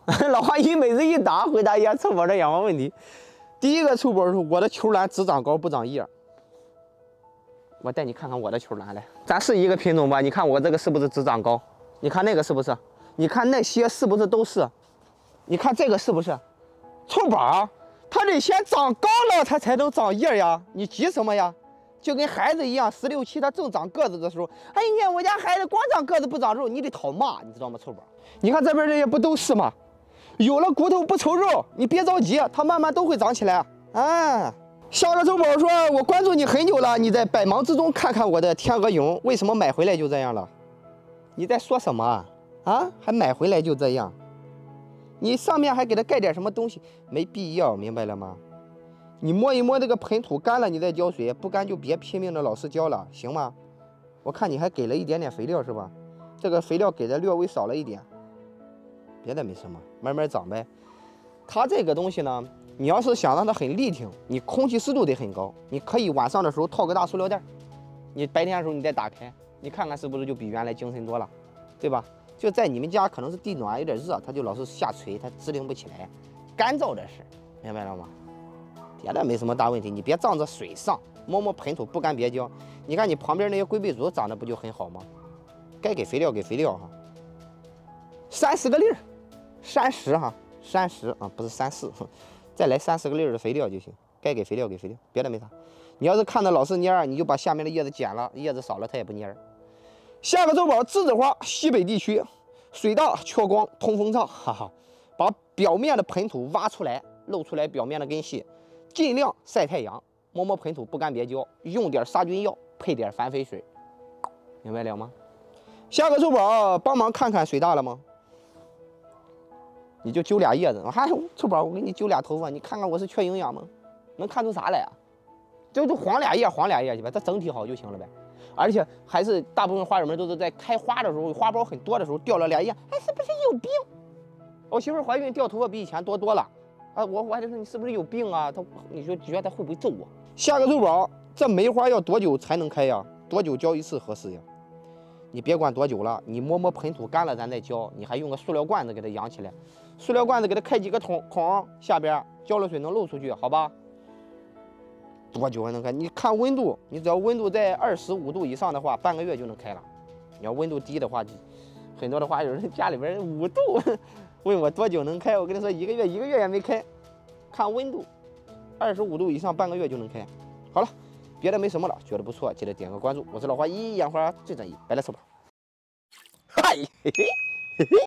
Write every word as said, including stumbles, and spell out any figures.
老花一每次一答回答一下臭宝的仰望问题。第一个臭宝是我的球篮只长高不长叶。我带你看看我的球篮来，咱是一个品种吧？你看我这个是不是只长高？你看那个是不是？你看那些是不是都是？你看这个是不是？臭宝，它得先长高了，它才能长叶呀！你急什么呀？就跟孩子一样，十六七他正长个子的时候，哎呀，我家孩子光长个子不长肉，你得讨骂，你知道吗？臭宝，你看这边这些不都是吗？有了骨头不愁肉，你别着急，它慢慢都会长起来。啊，下个臭宝说，我关注你很久了，你在百忙之中看看我的天鹅绒，为什么买回来就这样了？你在说什么啊？啊，还买回来就这样？你上面还给它盖点什么东西？没必要，明白了吗？你摸一摸这个盆土，干了你再浇水，不干就别拼命的老是浇了，行吗？我看你还给了一点点肥料是吧？这个肥料给的略微少了一点，别的没什么，慢慢长呗。它这个东西呢，你要是想让它很立挺，你空气湿度得很高，你可以晚上的时候套个大塑料袋，你白天的时候你再打开，你看看是不是就比原来精神多了，对吧？就在你们家可能是地暖有点热，它就老是下垂，它支棱不起来，干燥的事，明白了吗？别的没什么大问题，你别仗着水上，摸摸盆土不干别浇。你看你旁边那些龟背竹长得不就很好吗？该给肥料给肥料哈，三十个粒儿，三十哈，三十啊，不是三四，再来三十个粒儿的肥料就行。该给肥料给肥料，别的没啥。你要是看着老是蔫，你就把下面的叶子剪了，叶子少了它也不蔫。下个周宝栀子花，西北地区，水大缺光，通风畅，哈哈，把表面的盆土挖出来，露出来表面的根系。尽量晒太阳，摸摸盆土不干别浇，用点杀菌药，配点反肥水，明白了吗？下个周宝帮忙看看水大了吗？你就揪俩叶子，还臭宝，我给你揪俩头发，你看看我是缺营养吗？能看出啥来啊？就就黄俩叶，黄俩叶去吧，它整体好就行了呗。而且还是大部分花友们都是在开花的时候，花苞很多的时候掉了俩叶，哎，是不是有病？我媳妇怀孕掉头发比以前多多了。啊，我我还得说你是不是有病啊？他，你说觉得他会不会揍我？下个周宝，这梅花要多久才能开呀？多久浇一次合适呀？你别管多久了，你摸摸盆土干了咱再浇。你还用个塑料罐子给它养起来，塑料罐子给它开几个孔孔，下边浇了水能漏出去，好吧？多久还能开？你看温度，你只要温度在二十五度以上的话，半个月就能开了。你要温度低的话，很多的话有人家里边五度。问我多久能开？我跟你说，一个月一个月也没开。看温度，二十五度以上，半个月就能开。好了，别的没什么了，觉得不错，记得点个关注。我是老花一，养花最专一，拜了，臭宝。嗨，嘿嘿嘿嘿。